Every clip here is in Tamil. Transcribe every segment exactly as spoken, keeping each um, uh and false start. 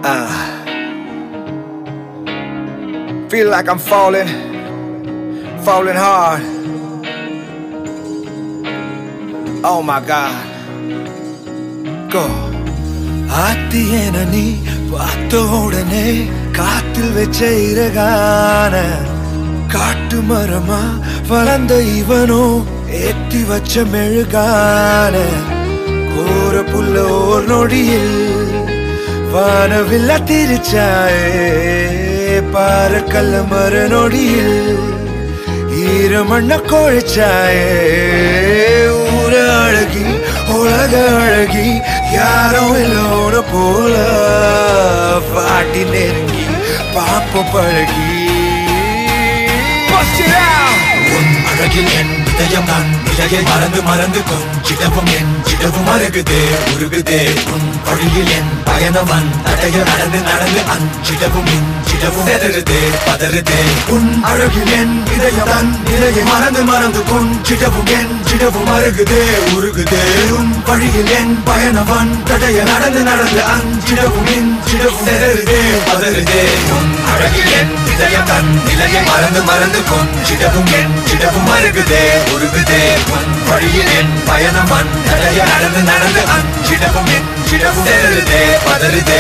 Uh, feel like I'm falling, falling hard. Oh my God. Go. ஆத்தியன நீ பார்த்த உடனே காத்தில் வச்ச இறகான காட்டு மரமா வளர்ந்த இவனோ ஏத்தி வச்ச மெழுகான கோர புல்ல ஓர் நொடியில் வானவில்ல திரிச்சாயே பாரக்கல்ல மர நொடியில் ஈரமண்ண கோழிச்சாயே ஊர அழகி உலக அழகி யாரும் இல்லோன போல பாட்டி நெருங்கி பாப்ப பழகி உன் அழகில் என் இதயம் நான் இலையை மறந்து மறந்து கொஞ்சிடவும் என் சிடவும் அருகுதே உருகுதே உன் வழியில் என் பயணவன் தடைய நடந்து நடந்து அஞ்சிடவும் இஞ்சிடவும் செதறுதே பதறுதே உன் அழகில் என் இதயம் தன் இலையை மறந்து மறந்து கொஞ்சிடவும் என் சிடவும் அருகுதே உருகுதே உன் வழியில் என் பயணவன் தடைய நடந்து நடந்து அஞ்சிடவும் இஞ்சிடவும் செதறுதே பதறுதே உன் அழகில் என் இதயம் தன் இலையை மறந்து மறந்து கொஞ்சிடவும் என் சிடவும் அருகுதே உருகுதே உன் வழியில் என் பயணவன் தடைய நடந்து நடந்து அஞ்சிடவும் இஞ்சிடவும் செதறுதே பதறுதே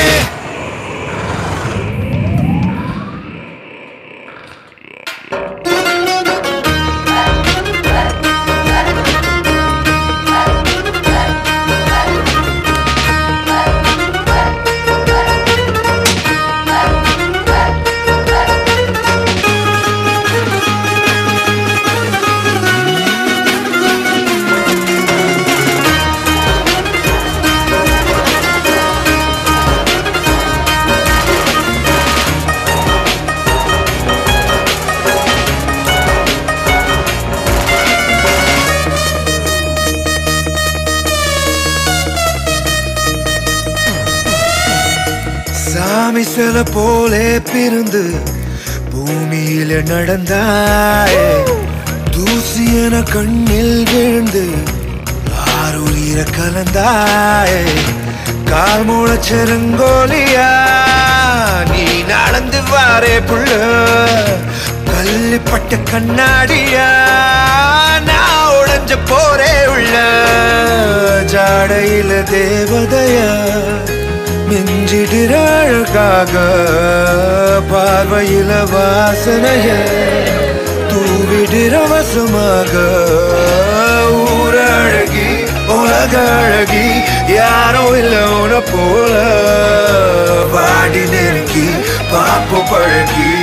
சாமி சில போலே பிறந்து பூமியில நடந்தாயே தூசி என கண்ணில் விழுந்து ஆறுயிர கலந்தாயே கால் மூளச்செருங்கோலியா நீ நடந்து வாரே புள்ள கல்லிப்பட்ட கண்ணாடியா நான் உடைஞ்ச போரே உள்ள ஜாடையில தேவதையா மிஞ்சிடுற அழகாக பார்வையில வாசனைய தூவிடுற வசமாக ஊர அழகி உலக அழகி யாரோ இல்ல உன போல வாடி நெருங்கி பாப்போ பழகி